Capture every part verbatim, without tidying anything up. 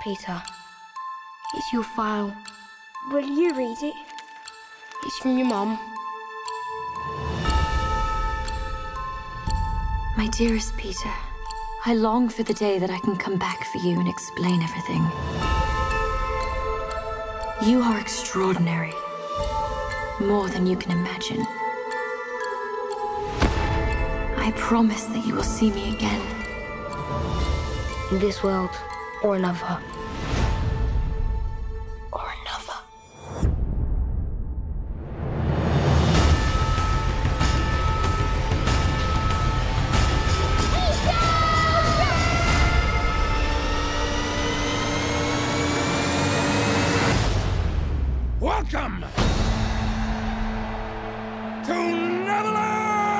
Peter, it's your file. Will you read it? It's from your mum. My dearest Peter, I long for the day that I can come back for you and explain everything. You are extraordinary, more than you can imagine. I promise that you will see me again. In this world, or another. Or another. Welcome to Neverland!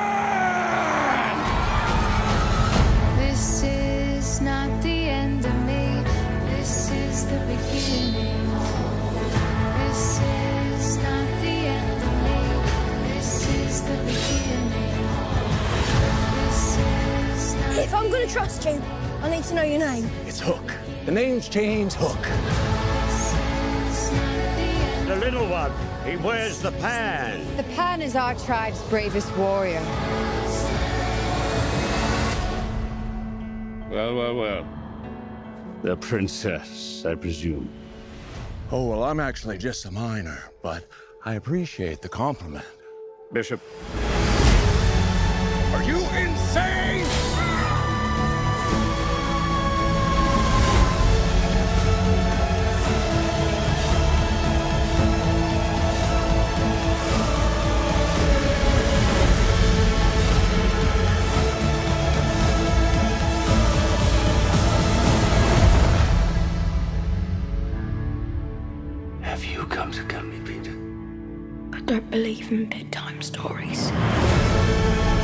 This is not the end of me. This is the beginning. This is not the end of me. This is the beginning. This is not. If I'm gonna trust you, I need to know your name. It's Hook. The name's James Hook. The little one, he wears the pan. The pan is our tribe's bravest warrior. Well, well, well. The princess, I presume. Oh, well, I'm actually just a minor, but I appreciate the compliment. Bishop. Are you insane? Have you come to kill me, Peter? I don't believe in bedtime stories.